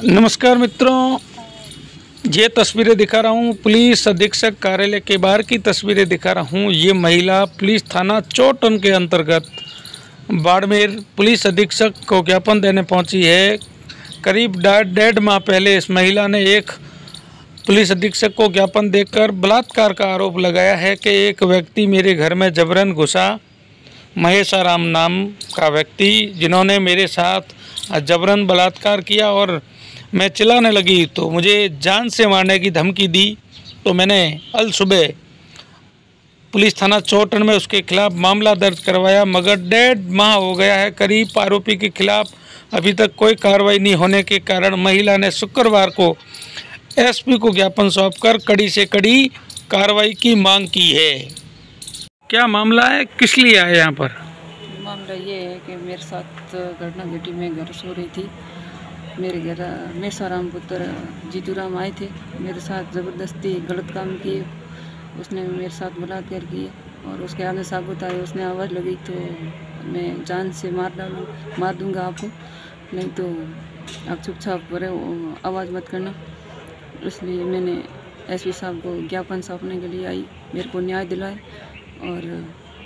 नमस्कार मित्रों, ये तस्वीरें दिखा रहा हूँ पुलिस अधीक्षक कार्यालय के बाहर की तस्वीरें दिखा रहा हूँ। ये महिला पुलिस थाना चौटन के अंतर्गत बाड़मेर पुलिस अधीक्षक को ज्ञापन देने पहुँची है। करीब 1.5 माह पहले इस महिला ने एक पुलिस अधीक्षक को ज्ञापन देकर बलात्कार का आरोप लगाया है कि एक व्यक्ति मेरे घर में जबरन घुसा। महेशाराम नाम का व्यक्ति जिन्होंने मेरे साथ जबरन बलात्कार किया और मैं चिल्लाने लगी तो मुझे जान से मारने की धमकी दी। तो मैंने अल सुबह पुलिस थाना चौटन में उसके खिलाफ मामला दर्ज करवाया, मगर 1.5 माह हो गया है करीब। आरोपी के खिलाफ अभी तक कोई कार्रवाई नहीं होने के कारण महिला ने शुक्रवार को एसपी को ज्ञापन सौंपकर कड़ी से कड़ी कार्रवाई की मांग की है। क्या मामला है, किस लिए आए यहाँ पर? मामला ये है कि मेरे साथ घटना घटी। मैं घर सो रही थी, मेरे घर महेशाराम पुत्र जीतूराम आए थे, मेरे साथ ज़बरदस्ती गलत काम किए। उसने मेरे साथ बलात्कार किए और उसके आगे साबुत आए। उसने आवाज़ लगी तो मैं जान से मार दूंगा आपको, नहीं तो आप चुपचाप पर आवाज़ मत करना। इसलिए मैंने एसपी साहब को ज्ञापन सौंपने के लिए आई, मेरे को न्याय दिलाए। और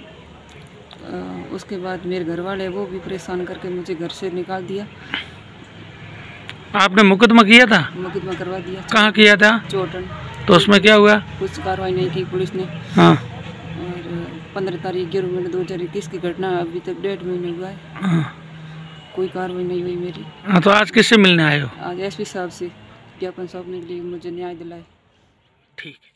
उसके बाद मेरे घर वाले वो भी परेशान करके मुझे घर से निकाल दिया। आपने मुकदमा किया था? मुकदमा करवा दिया। कहाँ किया था? चौटन। तो उसमें क्या हुआ? कुछ कार्रवाई नहीं की पुलिस ने। हाँ। और 15 तारीख 11 महीने 2021 की घटना, अभी तक 1.5 महीने हुआ है। हाँ। कोई कार्रवाई नहीं हुई मेरी। हाँ, तो आज किससे मिलने आए हो? आज एसपी साहब से ज्ञापन सौंपने के लिए मुझे न्याय दिलाए। ठीक है।